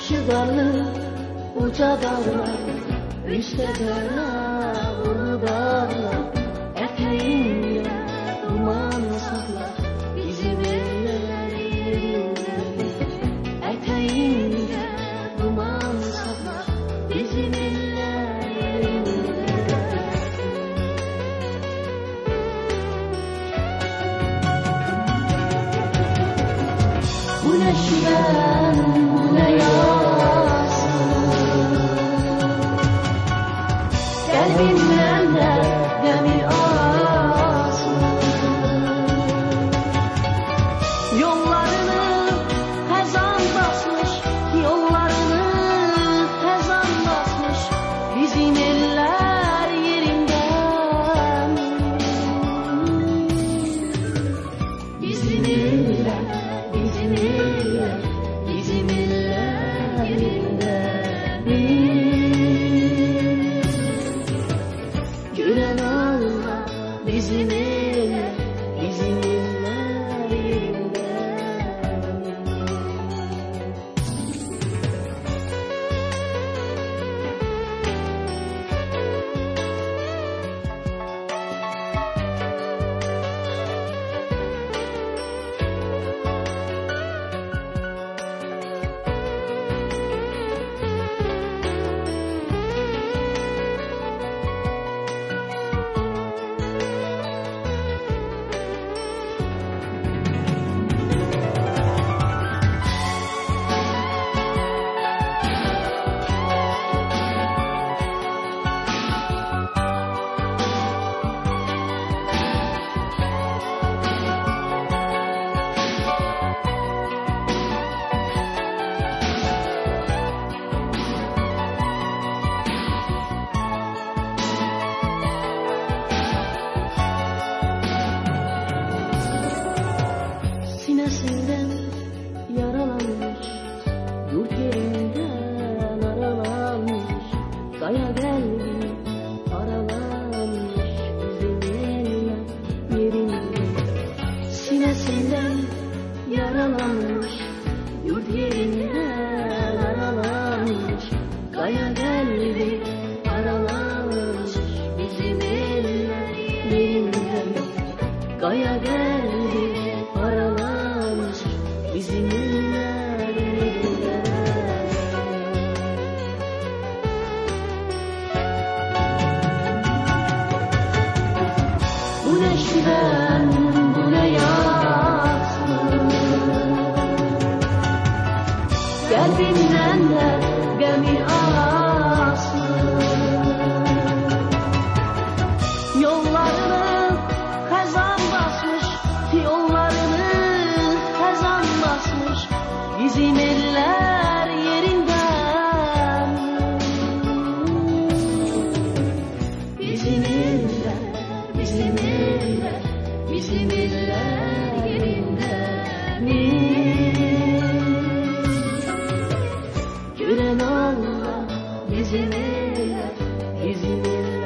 Çıdarlı uca dağlar, üstte dağlar, ulu dağlar, eteğinde duman saklar bizim eller yerinde. Eteğinde duman saklar bizim eller yerinde. Bu ne şiven, bu ne yas, kalbimden de demir asma. Yollarını hezan basmış, yollarını hezan basmış bizim eller yerinden. Bizim eller, bizim eller, bizim eller yerinden. Gören Allah bizim eller, bizim eller yerinden. Sinesinden yaralanmış, yurt yerinden aralanmış, kaya geldi aralanmış bizim eller yerinde. Sinesinden yaralanmış, yurt yerinden aralanmış, kaya geldi aralanmış bizim eller yerinden. Kaya geldi aralanmış bizim eller yerinden. Bu ne şiven, bu ne yas, kalbimden de gemi asma. Yollarını hezan basmış, yollarını hezan basmış bizim eller yerinden. Bizim eller, bizim eller, bizim eller yerinden. Gören Allah bizim eller, bizim eller.